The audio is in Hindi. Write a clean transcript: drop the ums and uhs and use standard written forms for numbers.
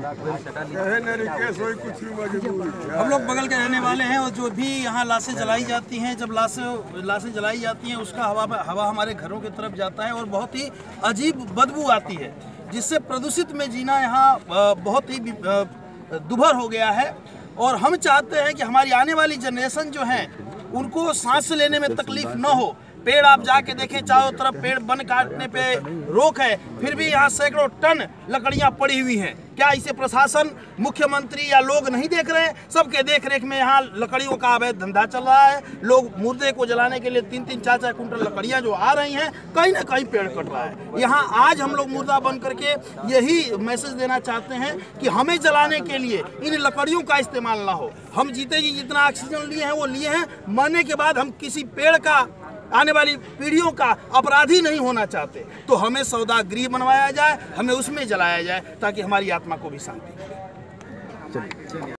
हम लोग बगल के रहने वाले हैं और जो भी यहाँ लाशें जलाई जाती हैं, जब लाशें जलाई जाती हैं उसका हवा हमारे घरों की तरफ जाता है और बहुत ही अजीब बदबू आती है, जिससे प्रदूषित में जीना यहाँ बहुत ही दुभर हो गया है। और हम चाहते हैं कि हमारी आने वाली जनरेशन जो है उनको सांस लेने में तकलीफ न हो। पेड़ आप जाके देखें, चारों तरफ पेड़ वन काटने पे रोक है, फिर भी यहाँ सैकड़ों टन लकड़ियाँ पड़ी हुई हैं। क्या इसे प्रशासन, मुख्यमंत्री या लोग नहीं देख रहे हैं? सबके देख रेख में यहाँ लकड़ियों का अवैध धंधा चल रहा है। लोग मुर्दे को जलाने के लिए 3-3, 4-4 कुंटल लकड़ियाँ जो आ रही हैं, कहीं ना कहीं पेड़ कट रहा है। यहाँ आज हम लोग मुर्दा बन करके यही मैसेज देना चाहते हैं कि हमें जलाने के लिए इन लकड़ियों का इस्तेमाल ना हो। हम जीते जी जितना ऑक्सीजन लिए हैं वो लिए हैं, मरने के बाद हम किसी पेड़ का, आने वाली पीढ़ियों का अपराधी नहीं होना चाहते। तो हमें सौदागृह बनवाया जाए, हमें उसमें जलाया जाए ताकि हमारी आत्मा को भी शांति मिले।